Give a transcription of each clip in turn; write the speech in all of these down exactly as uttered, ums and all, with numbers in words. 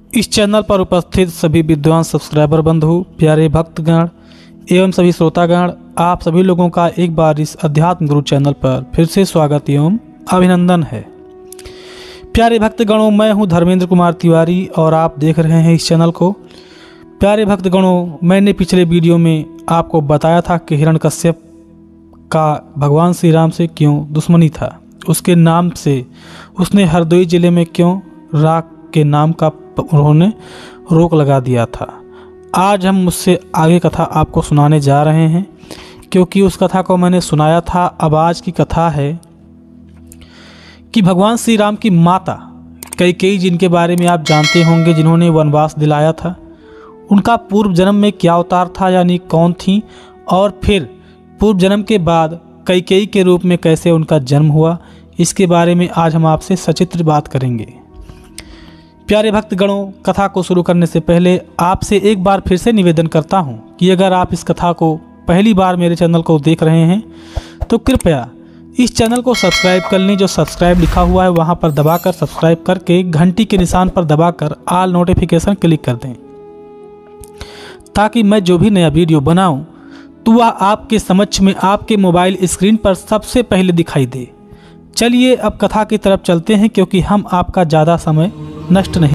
इस चैनल पर उपस्थित सभी विद्वान सब्सक्राइबर बंधु, प्यारे भक्तगण एवं सभी श्रोतागण, आप सभी लोगों का एक बार इस अध्यात्म गुरु चैनल पर फिर से स्वागत एवं अभिनंदन है। प्यारे भक्तगणों, मैं हूं धर्मेंद्र कुमार तिवारी और आप देख रहे हैं इस चैनल को। प्यारे भक्तगणों, मैंने पिछले वीडियो में आपको बताया था कि हिरण्यकश्यप का भगवान श्री राम से क्यों दुश्मनी था, उसके नाम से उसने हरदोई जिले में क्यों राख के नाम का उन्होंने रोक लगा दिया था। आज हम उससे आगे कथा आपको सुनाने जा रहे हैं, क्योंकि उस कथा को मैंने सुनाया था। अब आज की कथा है कि भगवान श्री राम की माता कैकेयी, जिनके बारे में आप जानते होंगे, जिन्होंने वनवास दिलाया था, उनका पूर्व जन्म में क्या अवतार था, यानी कौन थी, और फिर पूर्व जन्म के बाद कैकेयी के रूप में कैसे उनका जन्म हुआ, इसके बारे में आज हम आपसे सचित्र बात करेंगे। प्यारे भक्तगणों, कथा को शुरू करने से पहले आपसे एक बार फिर से निवेदन करता हूं कि अगर आप इस कथा को पहली बार मेरे चैनल को देख रहे हैं तो कृपया इस चैनल को सब्सक्राइब कर लें। जो सब्सक्राइब लिखा हुआ है वहां पर दबाकर सब्सक्राइब करके घंटी के निशान पर दबाकर ऑल नोटिफिकेशन क्लिक कर दें, ताकि मैं जो भी नया वीडियो बनाऊं तो वह आपके समक्ष में आपके मोबाइल स्क्रीन पर सबसे पहले दिखाई दे। चलिए अब कथा की तरफ चलते हैं, क्योंकि हम आपका ज़्यादा समय नष्ट नहीं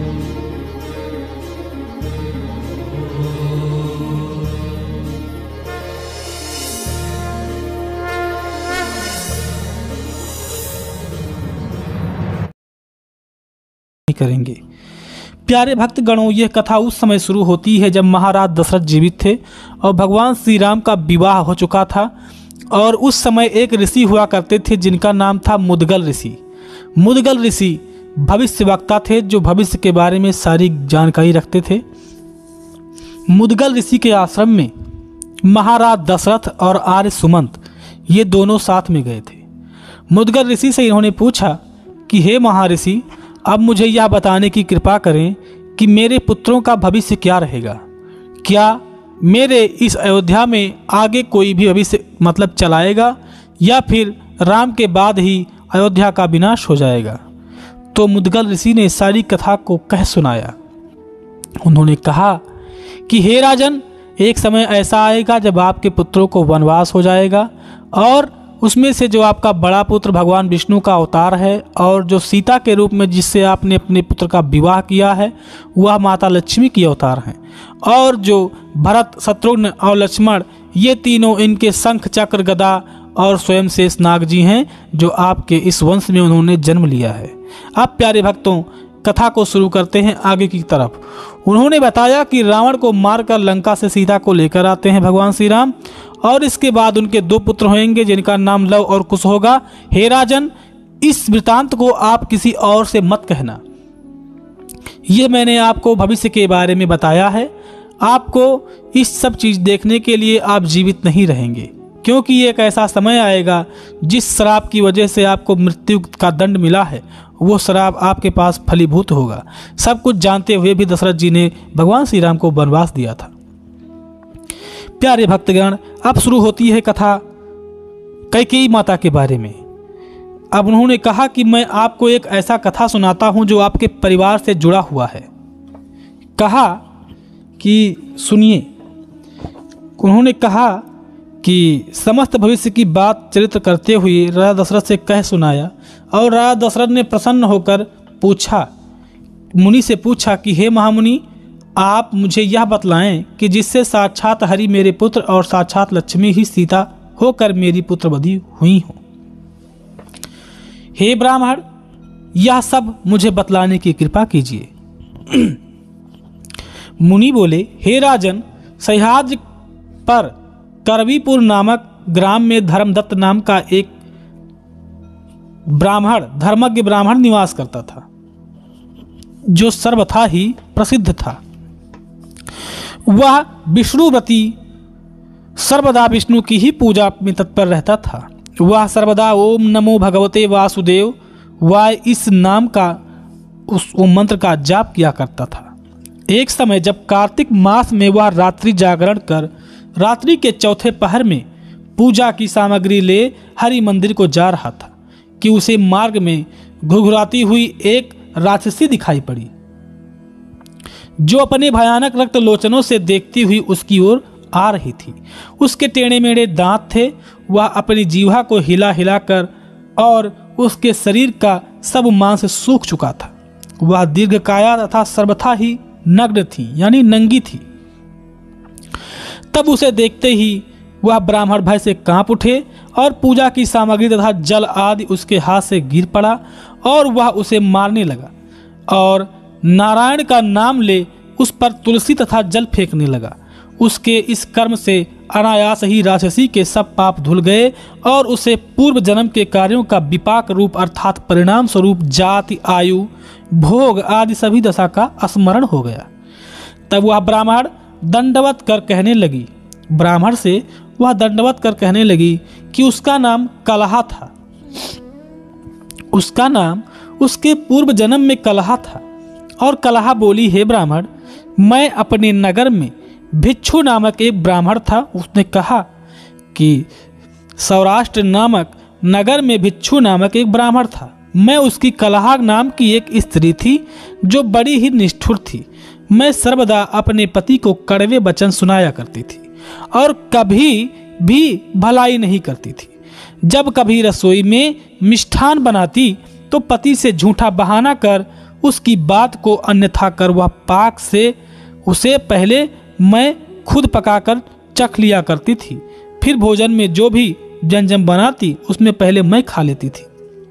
करेंगे। प्यारे भक्तगणों, यह कथा उस समय शुरू होती है जब महाराज दशरथ जीवित थे और भगवान श्री राम का विवाह हो चुका था। और उस समय एक ऋषि हुआ करते थे जिनका नाम था मुद्गल ऋषि। मुद्गल ऋषि भविष्य वक्ता थे, जो भविष्य के बारे में सारी जानकारी रखते थे। मुद्गल ऋषि के आश्रम में महाराज दशरथ और आर्य सुमंत ये दोनों साथ में गए थे। मुद्गल ऋषि से इन्होंने पूछा कि हे महर्षि, अब मुझे यह बताने की कृपा करें कि मेरे पुत्रों का भविष्य क्या रहेगा। क्या मेरे इस अयोध्या में आगे कोई भी भविष्य मतलब चलाएगा, या फिर राम के बाद ही अयोध्या का विनाश हो जाएगा। तो मुद्गल ऋषि ने सारी कथा को कह सुनाया। उन्होंने कहा कि हे राजन, एक समय ऐसा आएगा जब आपके पुत्रों को वनवास हो जाएगा, और उसमें से जो आपका बड़ा पुत्र भगवान विष्णु का अवतार है और जो सीता के रूप में जिससे आपने अपने पुत्र का विवाह किया है, वह माता लक्ष्मी की अवतार हैं। और जो भरत, शत्रुघ्न और लक्ष्मण, ये तीनों इनके शंख, चक्र, गदा और स्वयं शेष नाग जी हैं, जो आपके इस वंश में उन्होंने जन्म लिया है। अब प्यारे भक्तों, कथा को शुरू करते हैं आगे की तरफ। उन्होंने बताया कि रावण को मारकर लंका से सीता को लेकर आते हैं भगवान श्री राम, और इसके बाद उनके दो पुत्र होंगे जिनका नाम लव और कुश होगा। हे राजन, इस वृतांत को आप किसी और से मत कहना। यह मैंने आपको भविष्य के बारे में बताया है। आपको इस सब चीज देखने के लिए आप जीवित नहीं रहेंगे, क्योंकि एक ऐसा समय आएगा जिस श्राप की वजह से आपको मृत्यु का दंड मिला है, वो श्राप आपके पास फलीभूत होगा। सब कुछ जानते हुए भी दशरथ जी ने भगवान श्री राम को वनवास दिया था। प्यारे भक्तगण, अब शुरू होती है कथा कैकेयी माता के बारे में। अब उन्होंने कहा कि मैं आपको एक ऐसा कथा सुनाता हूं जो आपके परिवार से जुड़ा हुआ है। कहा कि सुनिए। उन्होंने कहा कि समस्त भविष्य की बात चरित्र करते हुए राजा दशरथ से कह सुनाया, और राजा दशरथ ने प्रसन्न होकर पूछा, मुनि से पूछा कि हे महामुनि, आप मुझे यह बतलाएं कि जिससे साक्षात हरि मेरे पुत्र और साक्षात लक्ष्मी ही सीता होकर मेरी पुत्रवधी हुई हो। हे ब्राह्मण, यह सब मुझे बतलाने की कृपा कीजिए। मुनि बोले, हे राजन, सह्याद्रि पर करवीपुर नामक ग्राम में धर्मदत्त नाम का एक ब्राह्मण, धर्मज्ञ ब्राह्मण निवास करता था, जो सर्वथा ही प्रसिद्ध था। वह विष्णुव्रती, सर्वदा विष्णु की ही पूजा में तत्पर रहता था। वह सर्वदा ओम नमो भगवते वासुदेव वाय इस नाम का उस मंत्र का जाप किया करता था। एक समय जब कार्तिक मास में वह रात्रि जागरण कर रात्रि के चौथे पहर में पूजा की सामग्री ले हरि मंदिर को जा रहा था कि उसे मार्ग में घुघुराती हुई एक राक्षसी दिखाई पड़ी। जो अपने भयानक रक्त लोचनों से देखती हुई उसकी ओर आ रही थी। उसके टेढ़े मेढ़े दांत थे। वह अपनी जीवा को हिला हिला कर और उसके शरीर का सब मांस सूख चुका था। वह दीर्घकाया तथा सर्वथा ही नग्न थी, यानी नंगी थी। तब उसे देखते ही वह ब्राह्मण भय से कांप उठे और पूजा की सामग्री तथा जल आदि उसके हाथ से गिर पड़ा और वह उसे मारने लगा और नारायण का नाम ले उस पर तुलसी तथा जल फेंकने लगा। उसके इस कर्म से अनायास ही राक्षसी के सब पाप धुल गए और उसे पूर्व जन्म के कार्यों का विपाक रूप अर्थात परिणाम स्वरूप जाति, आयु, भोग आदि सभी दशा का स्मरण हो गया। तब वह ब्राह्मण दंडवत कर कहने लगी ब्राह्मण से वह दंडवत कर कहने लगी कि उसका नाम कलहा था। उसका नाम उसके पूर्व जन्म में कलहा था। और कलहा बोली, हे ब्राह्मण, मैं अपने नगर में भिक्षु नामक एक ब्राह्मण था। उसने कहा कि सौराष्ट्र नामक नगर में भिक्षु नामक एक ब्राह्मण था। मैं उसकी कलहा नाम की एक स्त्री थी जो बड़ी ही निष्ठुर थी। मैं सर्वदा अपने पति को कड़वे वचन सुनाया करती थी और कभी भी भलाई नहीं करती थी। जब कभी रसोई में मिष्ठान बनाती तो पति से झूठा बहाना कर उसकी बात को अन्यथा कर वह पाक से उसे पहले मैं खुद पकाकर चख लिया करती थी। फिर भोजन में जो भी व्यंजन बनाती उसमें पहले मैं खा लेती थी,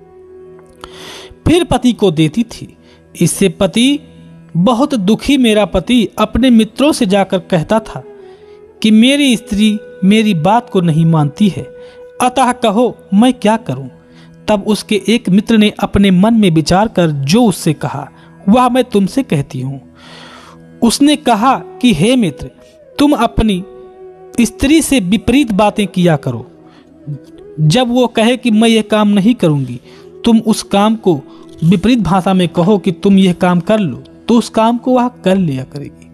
फिर पति को देती थी। इससे पति बहुत दुखी मेरा पति अपने मित्रों से जाकर कहता था कि मेरी स्त्री मेरी बात को नहीं मानती है, अतः कहो मैं क्या करूं। तब उसके एक मित्र ने अपने मन में विचार कर जो उससे कहा वह मैं तुमसे कहती हूं। उसने कहा कि हे मित्र, तुम अपनी स्त्री से विपरीत बातें किया करो। जब वो कहे कि मैं यह काम नहीं करूंगी, तुम उस काम को विपरीत भाषा में कहो कि तुम यह काम कर लो, तो उस काम को वह कर लिया करेगी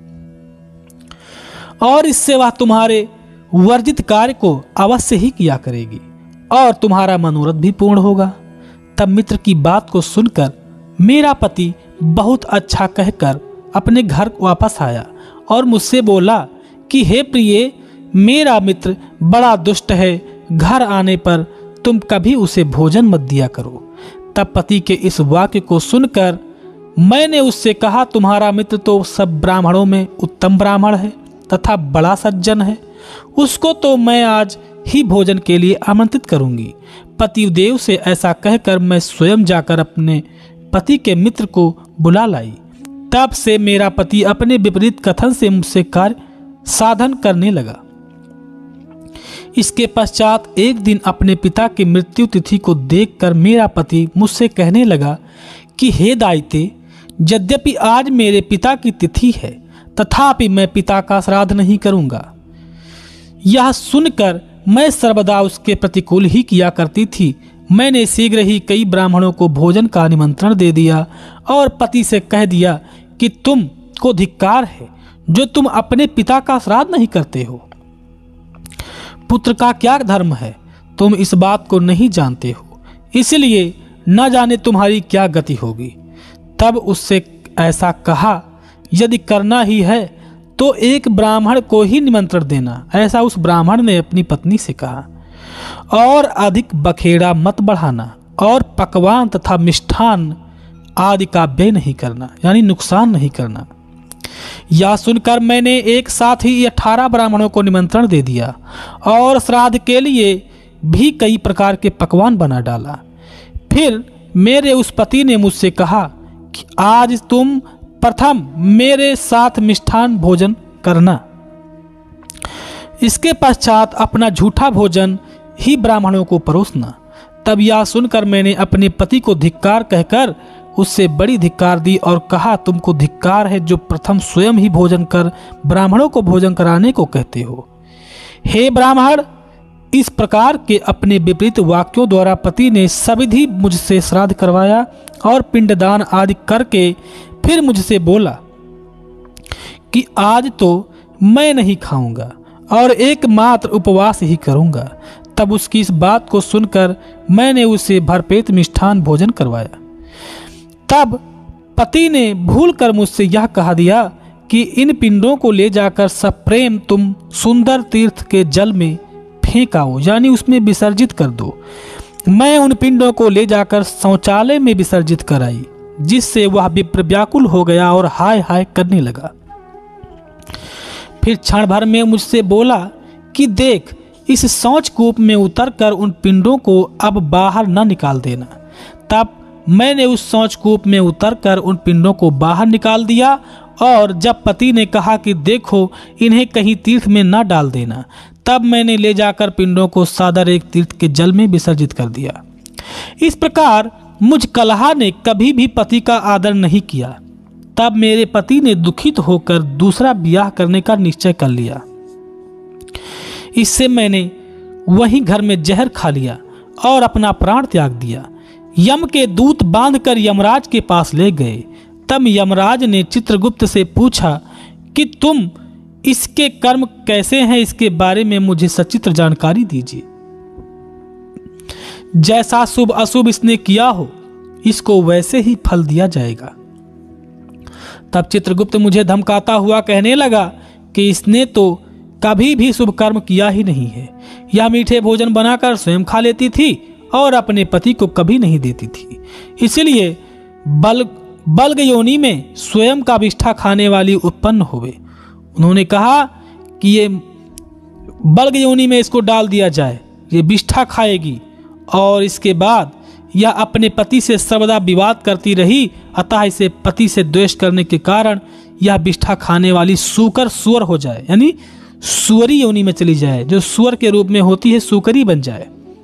और इससे वह तुम्हारे वर्जित कार्य को अवश्य ही किया करेगी और तुम्हारा मनोरथ भी पूर्ण होगा। तब मित्र की बात को सुनकर मेरा पति बहुत अच्छा कहकर अपने घर वापस आया और मुझसे बोला कि हे प्रिय, मेरा मित्र बड़ा दुष्ट है, घर आने पर तुम कभी उसे भोजन मत दिया करो। तब पति के इस वाक्य को सुनकर मैंने उससे कहा, तुम्हारा मित्र तो सब ब्राह्मणों में उत्तम ब्राह्मण है तथा बड़ा सज्जन है, उसको तो मैं आज ही भोजन के लिए आमंत्रित करूंगी। पतिदेव से ऐसा कहकर मैं स्वयं जाकर अपने पति के मित्र को बुला लाई। तब से मेरा पति अपने विपरीत कथन से मुझसे कार्य साधन करने लगा। इसके पश्चात एक दिन अपने पिता की मृत्यु तिथि को देखकर मेरा पति मुझसे कहने लगा कि हे दायिते, यद्यपि आज मेरे पिता की तिथि है तथापि मैं पिता का श्राद्ध नहीं करूंगा। यह सुनकर मैं सर्वदा उसके प्रतिकूल ही किया करती थी। मैंने शीघ्र ही कई ब्राह्मणों को भोजन का निमंत्रण दे दिया और पति से कह दिया कि तुम को धिक्कार है जो तुम अपने पिता का श्राद्ध नहीं करते हो। पुत्र का क्या धर्म है, तुम इस बात को नहीं जानते हो, इसलिए न जाने तुम्हारी क्या गति होगी। तब उससे ऐसा कहा, यदि करना ही है तो एक ब्राह्मण को ही निमंत्रण देना। ऐसा उस ब्राह्मण ने अपनी पत्नी से कहा, और अधिक बखेड़ा मत बढ़ाना और पकवान तथा मिष्ठान आदि का व्यय नहीं करना, यानी नुकसान नहीं करना। यह सुनकर मैंने एक साथ ही अठारह ब्राह्मणों को निमंत्रण दे दिया और श्राद्ध के लिए भी कई प्रकार के पकवान बना डाला। फिर मेरे उस पति ने मुझसे कहा कि आज तुम प्रथम मेरे साथ मिष्ठान भोजन करना, इसके पश्चात अपना झूठा भोजन ही ब्राह्मणों को परोसना। तब यह सुनकर मैंने अपने पति को धिक्कार कहकर उससे बड़ी धिक्कार दी और कहा, तुमको धिक्कार है जो प्रथम स्वयं ही भोजन कर ब्राह्मणों को भोजन कराने को कहते हो। हे ब्राह्मण, इस प्रकार के अपने विपरीत वाक्यों द्वारा पति ने सविधि मुझसे श्राद्ध करवाया और पिंडदान आदि करके फिर मुझसे बोला कि आज तो मैं नहीं खाऊंगा और एकमात्र उपवास ही करूंगा। तब उसकी इस बात को सुनकर मैंने उसे भरपेट मिष्ठान भोजन करवाया। तब पति ने भूलकर मुझसे यह कहा दिया कि इन पिंडों को ले जाकर सप्रेम तुम सुंदर तीर्थ के जल में फेंकाओ, यानी उसमें विसर्जित कर दो। मैं उन पिंडों को ले जाकर शौचालय में विसर्जित कराई, जिससे वह विप्र व्याकुल हो गया और हाय हाय करने लगा। फिर क्षण भर में मुझसे बोला कि देख, इस शौच कूप में उतरकर उन पिंडों को अब बाहर न निकाल देना। तब मैंने उस शौच कूप में उतरकर उन पिंडों को बाहर निकाल दिया, और जब पति ने कहा कि देखो इन्हें कहीं तीर्थ में न डाल देना, तब मैंने ले जाकर पिंडों को सादर एक तीर्थ के जल में विसर्जित कर दिया। इस प्रकार मुझ कलहा ने कभी भी पति का आदर नहीं किया। तब मेरे पति ने दुखित होकर दूसरा ब्याह करने का निश्चय कर लिया। इससे मैंने वहीं घर में जहर खा लिया और अपना प्राण त्याग दिया। यम के दूत बांधकर यमराज के पास ले गए। तब यमराज ने चित्रगुप्त से पूछा कि तुम इसके कर्म कैसे हैं, इसके बारे में मुझे सचित्र जानकारी दीजिए। जैसा शुभ अशुभ इसने किया हो, इसको वैसे ही फल दिया जाएगा। तब चित्रगुप्त मुझे धमकाता हुआ कहने लगा कि इसने तो कभी भी शुभ कर्म किया ही नहीं है। यह मीठे भोजन बनाकर स्वयं खा लेती थी और अपने पति को कभी नहीं देती थी। इसलिए बल बल्ग योनि में स्वयं का विष्ठा खाने वाली उत्पन्न हुए। उन्होंने कहा कि ये बल्ग योनि में इसको डाल दिया जाए, ये विष्ठा खाएगी, और इसके बाद यह अपने पति से सर्वदा विवाद करती रही। अतः इसे पति से द्वेष करने के कारण यह विष्ठा खाने वाली सूकर सुअर हो जाए, यानी सुअरी योनि में चली जाए, जो सुअर के रूप में होती है सुकरी बन जाए।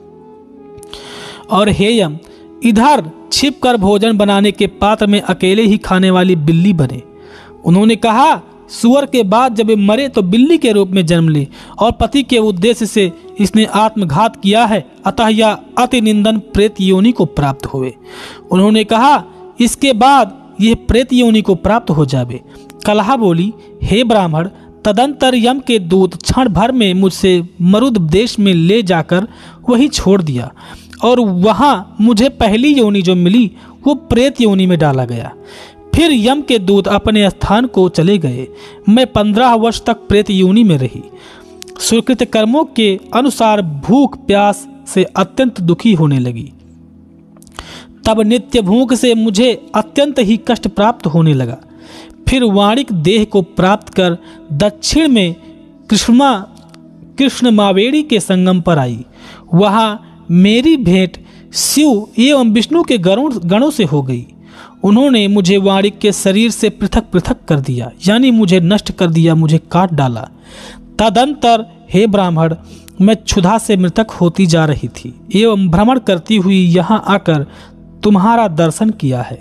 और हे यम, इधर छिपकर भोजन बनाने के पात्र में अकेले ही खाने वाली बिल्ली बने। उन्होंने कहा सुअर के बाद जब मरे तो बिल्ली के रूप में जन्म ले, और पति के उद्देश्य से इसने आत्मघात किया है, अतः यह अति निंदन प्रेत योनि को प्राप्त हुए। उन्होंने कहा इसके बाद यह प्रेत योनि को प्राप्त हो जावे। कलहा बोली, हे ब्राह्मण, तदंतर यम के दूत क्षण भर में मुझसे मरुद देश में ले जाकर वही छोड़ दिया, और वहाँ मुझे पहली योनि जो मिली वो प्रेत योनि में डाला गया। फिर यम के दूत अपने स्थान को चले गए। मैं पंद्रह वर्ष तक प्रेत योनि में रही। सुकृत कर्मों के अनुसार भूख प्यास से अत्यंत दुखी होने लगी। तब नित्य भूख से मुझे अत्यंत ही कष्ट प्राप्त होने लगा। फिर वाणिक देह को प्राप्त कर दक्षिण में कृष्णा कृष्ण मावेड़ी के संगम पर आई। वहाँ मेरी भेंट शिव एवं विष्णु के गणों गणों से हो गई। उन्होंने मुझे वाणिक के शरीर से पृथक पृथक कर दिया, यानी मुझे नष्ट कर दिया, मुझे काट डाला। तदंतर हे ब्राह्मण, मैं क्षुधा से मृतक होती जा रही थी एवं भ्रमण करती हुई यहाँ आकर तुम्हारा दर्शन किया है।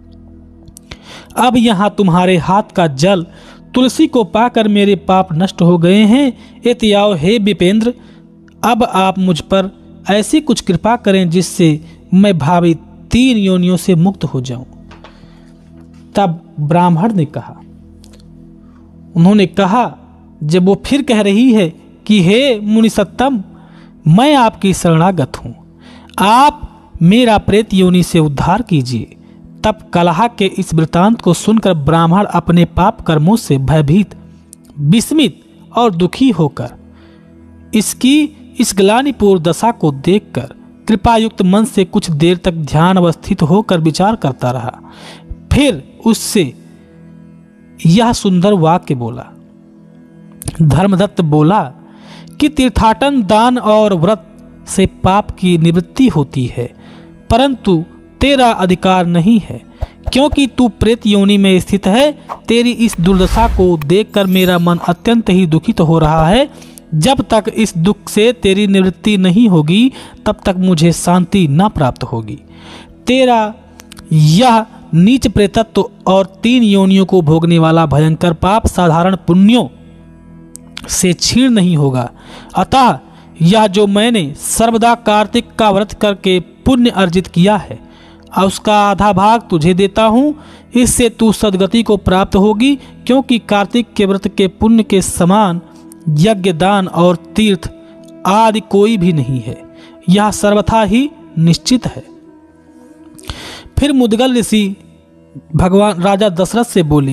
अब यहाँ तुम्हारे हाथ का जल तुलसी को पाकर मेरे पाप नष्ट हो गए हैं। एतियाओ हे विपेंद्र, अब आप मुझ पर ऐसी कुछ कृपा करें जिससे मैं भावी तीन योनियों से मुक्त हो जाऊं। तब ब्राह्मण ने कहा उन्होंने कहा जब वो फिर कह रही है कि हे मुनिसत्तम, मैं आपकी शरणागत हूँ, आप मेरा प्रेत योनि से उद्धार कीजिए। तब कलहा के इस वृतांत को सुनकर ब्राह्मण अपने पाप कर्मों से भयभीत, विस्मित और दुखी होकर इसकी इस ग्लानिपूर्ण दशा को देखकर कृपायुक्त मन से कुछ देर तक ध्यान अवस्थित होकर विचार करता रहा। फिर उससे यह सुंदर वाक्य बोला। धर्मदत्त बोला कि तीर्थाटन, दान और व्रत से पाप की निवृत्ति होती है, परंतु तेरा अधिकार नहीं है, क्योंकि तू प्रेत योनि में स्थित है। तेरी इस दुर्दशा को देखकर मेरा मन अत्यंत ही दुखित हो रहा है। जब तक इस दुख से तेरी निवृत्ति नहीं होगी तब तक मुझे शांति न प्राप्त होगी। तेरा यह नीच प्रेतत्व और तीन योनियों को भोगने वाला भयंकर पाप साधारण पुण्यों से क्षीण नहीं होगा। अतः यह जो मैंने सर्वदा कार्तिक का व्रत करके पुण्य अर्जित किया है, उसका आधा भाग तुझे देता हूँ। इससे तू सद्गति को प्राप्त होगी, क्योंकि कार्तिक के व्रत के पुण्य के समान यज्ञ, दान और तीर्थ आदि कोई भी नहीं है। यह सर्वथा ही निश्चित है। फिर मुद्गल ऋषि भगवान राजा दशरथ से बोले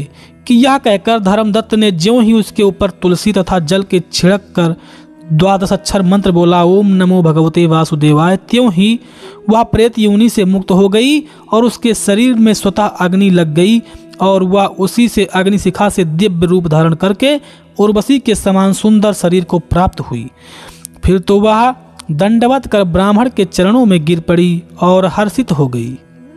कि यह कहकर धर्मदत्त ने ज्यों ही उसके ऊपर तुलसी तथा जल के छिड़क कर द्वादश अक्षर मंत्र बोला, ओम नमो भगवते वासुदेवाय, त्यों ही वह प्रेत योनि से मुक्त हो गई और उसके शरीर में स्वतः अग्नि लग गई और वह उसी से अग्निशिखा से दिव्य रूप धारण करके उर्वशी के समान सुंदर शरीर को प्राप्त हुई। फिर तो वह दंडवत कर ब्राह्मण के चरणों में गिर पड़ी और हर्षित हो गई।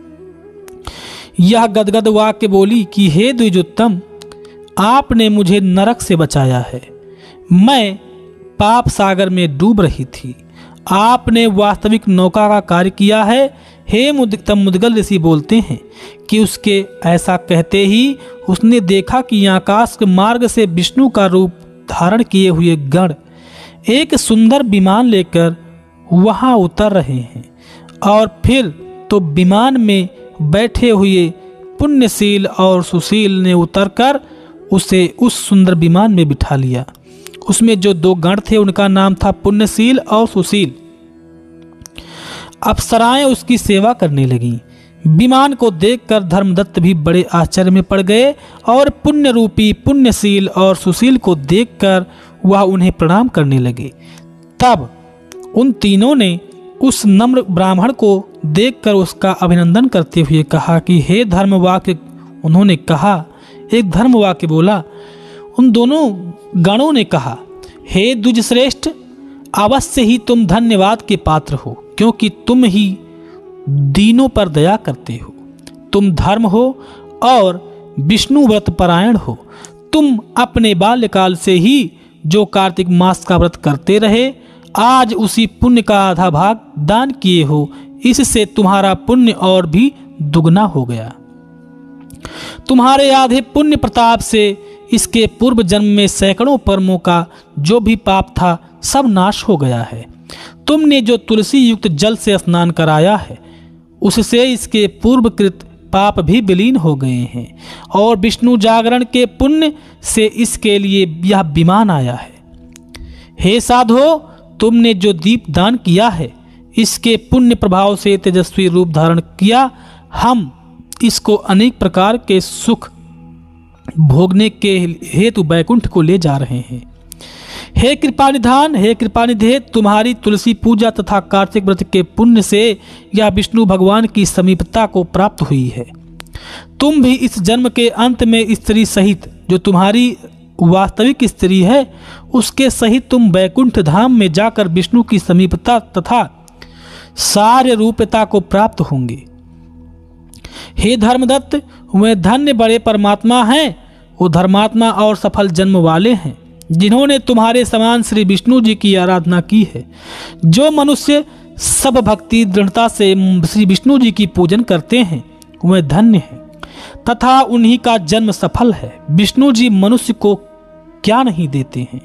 यह गदगद वाक्य बोली कि हे द्विजोत्तम, आपने मुझे नरक से बचाया है। मैं पाप सागर में डूब रही थी, आपने वास्तविक नौका का कार्य किया है। हे मुद मुदगल ऋषि बोलते हैं कि उसके ऐसा कहते ही उसने देखा कि आकाश के मार्ग से विष्णु का रूप धारण किए हुए गण एक सुंदर विमान लेकर वहां उतर रहे हैं और फिर तो विमान में बैठे हुए पुण्यशील और सुशील ने उतरकर उसे उस सुंदर विमान में बिठा लिया। उसमें जो दो गण थे उनका नाम था पुण्यशील और सुशील। अप्सराएं उसकी सेवा करने लगीं। विमान को देखकर धर्मदत्त भी बड़े आश्चर्य में पड़ गए और पुण्य रूपी पुण्यशील और सुशील को देखकर वह उन्हें प्रणाम करने लगे। तब उन तीनों ने उस नम्र ब्राह्मण को देखकर उसका अभिनंदन करते हुए कहा कि हे धर्मवाक्य, उन्होंने कहा, एक धर्मवाक्य बोला। उन दोनों गणों ने कहा, हे द्विजश्रेष्ठ, अवश्य ही तुम धन्यवाद के पात्र हो, क्योंकि तुम ही दीनों पर दया करते हो। तुम धर्म हो और विष्णु व्रत परायण हो। तुम अपने बाल्यकाल से ही जो कार्तिक मास का व्रत करते रहे, आज उसी पुण्य का आधा भाग दान किए हो। इससे तुम्हारा पुण्य और भी दुगना हो गया। तुम्हारे आधे पुण्य प्रताप से इसके पूर्व जन्म में सैकड़ों कर्मों का जो भी पाप था सब नाश हो गया है। तुमने जो तुलसी युक्त जल से स्नान कराया है उससे इसके पूर्वकृत पाप भी विलीन हो गए हैं और विष्णु जागरण के पुण्य से इसके लिए यह विमान आया है। हे साधो, तुमने जो दीप दान किया है इसके पुण्य प्रभाव से तेजस्वी रूप धारण किया। हम इसको अनेक प्रकार के सुख भोगने के हेतु बैकुंठ को ले जा रहे हैं। हे कृपानिधान, हे कृपानिधे, तुम्हारी तुलसी पूजा तथा कार्तिक व्रत के पुण्य से यह विष्णु भगवान की समीपता को प्राप्त हुई है। तुम भी इस जन्म के अंत में स्त्री सहित, जो तुम्हारी वास्तविक स्त्री है, उसके सहित तुम बैकुंठ धाम में जाकर विष्णु की समीपता तथा सार्य रूपता को प्राप्त होंगे। हे धर्मदत्त, वे धन्य बड़े परमात्मा हैं, वो धर्मात्मा और सफल जन्म वाले हैं, जिन्होंने तुम्हारे समान श्री विष्णु जी की आराधना की है। जो मनुष्य सब भक्ति दृढ़ता से श्री विष्णु जी की पूजन करते हैं वे धन्य हैं तथा उन्हीं का जन्म सफल है। विष्णु जी मनुष्य को क्या नहीं देते हैं।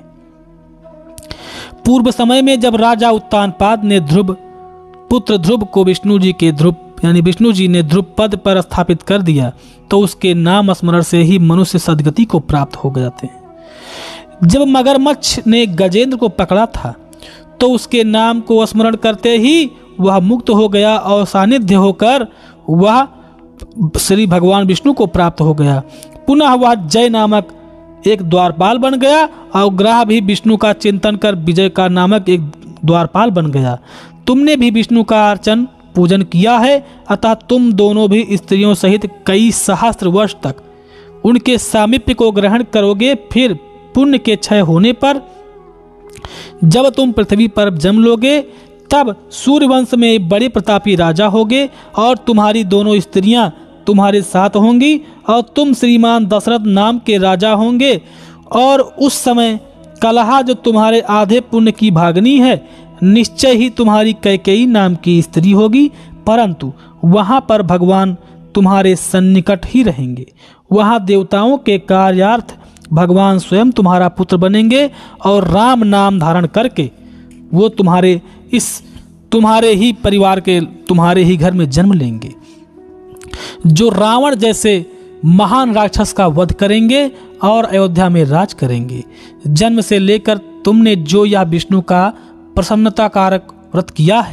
पूर्व समय में जब राजा उत्तानपाद ने ध्रुव पुत्र ध्रुव को विष्णु जी के ध्रुव यानी विष्णु जी ने ध्रुव पद पर स्थापित कर दिया तो उसके नाम स्मरण से ही मनुष्य सदगति को प्राप्त हो जाते हैं। जब मगरमच्छ ने गजेंद्र को पकड़ा था तो उसके नाम को स्मरण करते ही वह मुक्त हो गया और सानिध्य होकर वह श्री भगवान विष्णु को प्राप्त हो गया। पुनः वह जय नामक एक द्वारपाल बन गया और ग्रह भी विष्णु का चिंतन कर विजय का नामक एक द्वारपाल बन गया। तुमने भी विष्णु का अर्चन पूजन किया है, अतः तुम दोनों भी स्त्रियों सहित कई सहस्त्र वर्ष तक उनके सामीप्य को ग्रहण करोगे। फिर पुण्य के क्षय होने पर जब तुम पृथ्वी पर जन्म लोगे तब सूर्यवंश में बड़े प्रतापी राजा होगे और तुम्हारी दोनों स्त्रियां तुम्हारे साथ होंगी और तुम श्रीमान दशरथ नाम के राजा होंगे। और उस समय कलहा जो तुम्हारे आधे पुण्य की भागनी है निश्चय ही तुम्हारी कैकेयी नाम की स्त्री होगी, परंतु वहां पर भगवान तुम्हारे सन्निकट ही रहेंगे। वहां देवताओं के कार्यार्थ भगवान स्वयं तुम्हारा पुत्र बनेंगे और राम नाम धारण करके वो तुम्हारे इस तुम्हारे ही परिवार के तुम्हारे ही घर में जन्म लेंगे, जो रावण जैसे महान राक्षस का वध करेंगे और अयोध्या में राज करेंगे। जन्म से लेकर तुमने जो यह विष्णु का प्रसन्नता कारक व्रत किया है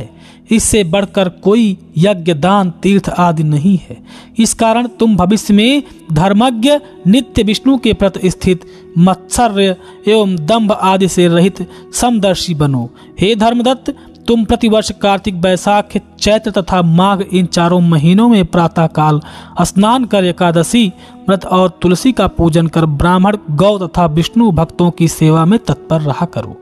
इससे बढ़कर कोई यज्ञ, दान, तीर्थ आदि नहीं है। इस कारण तुम भविष्य में धर्मज्ञ, नित्य विष्णु के प्रति स्थित, मत्सर्य एवं दंभ आदि से रहित समदर्शी बनो। हे धर्मदत्त, तुम प्रतिवर्ष कार्तिक, वैशाख, चैत्र तथा माघ इन चारों महीनों में प्रातः काल स्नान कर एकादशी व्रत और तुलसी का पूजन कर ब्राह्मण, गौ तथा विष्णु भक्तों की सेवा में तत्पर रहा करो।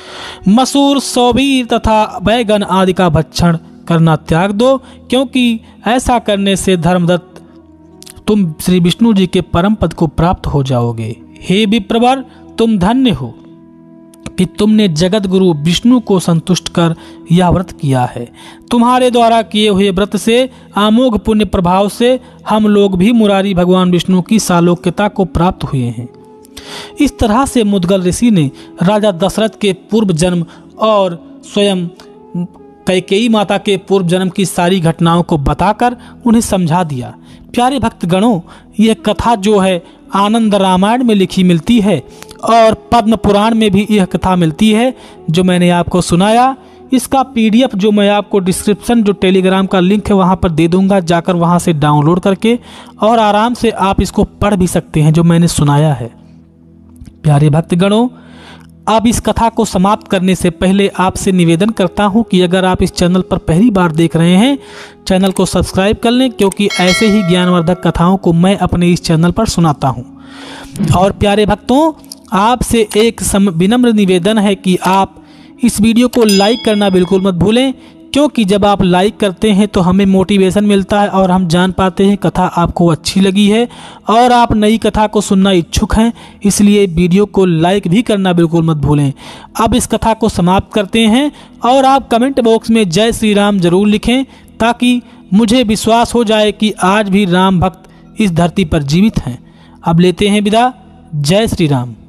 मसूर, सौबीर तथा बैगन आदि का भक्षण करना त्याग दो, क्योंकि ऐसा करने से धर्मदत्त तुम श्री विष्णु जी के परम पद को प्राप्त हो जाओगे। हे विप्रवर, तुम धन्य हो कि तुमने जगत गुरु विष्णु को संतुष्ट कर यह व्रत किया है। तुम्हारे द्वारा किए हुए व्रत से अमोघ पुण्य प्रभाव से हम लोग भी मुरारी भगवान विष्णु की सालोक्यता को प्राप्त हुए हैं। इस तरह से मुद्गल ऋषि ने राजा दशरथ के पूर्व जन्म और स्वयं कैकेयी माता के पूर्व जन्म की सारी घटनाओं को बताकर उन्हें समझा दिया। प्यारे भक्तगणों, यह कथा जो है आनंद रामायण में लिखी मिलती है और पद्म पुराण में भी यह कथा मिलती है जो मैंने आपको सुनाया। इसका पीडीएफ जो मैं आपको डिस्क्रिप्शन, जो टेलीग्राम का लिंक है वहाँ पर दे दूंगा, जाकर वहाँ से डाउनलोड करके और आराम से आप इसको पढ़ भी सकते हैं जो मैंने सुनाया है। प्यारे भक्तगणों, अब इस कथा को समाप्त करने से पहले आपसे निवेदन करता हूं कि अगर आप इस चैनल पर पहली बार देख रहे हैं, चैनल को सब्सक्राइब कर लें, क्योंकि ऐसे ही ज्ञानवर्धक कथाओं को मैं अपने इस चैनल पर सुनाता हूं। और प्यारे भक्तों, आपसे एक विनम्र निवेदन है कि आप इस वीडियो को लाइक करना बिल्कुल मत भूलें, क्योंकि जब आप लाइक करते हैं तो हमें मोटिवेशन मिलता है और हम जान पाते हैं कथा आपको अच्छी लगी है और आप नई कथा को सुनना इच्छुक हैं। इसलिए वीडियो को लाइक भी करना बिल्कुल मत भूलें। अब इस कथा को समाप्त करते हैं और आप कमेंट बॉक्स में जय श्री राम जरूर लिखें, ताकि मुझे विश्वास हो जाए कि आज भी राम भक्त इस धरती पर जीवित हैं। अब लेते हैं विदा। जय श्री राम।